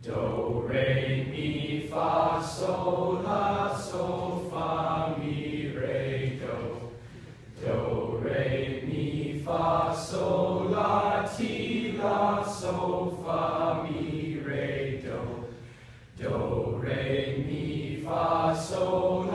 Do, re, mi, fa, sol, la, sol, fa, mi, re, do. Do, re, mi, fa, sol, la, ti, la, sol, fa, mi, re, do. Do, re, mi, fa, sol,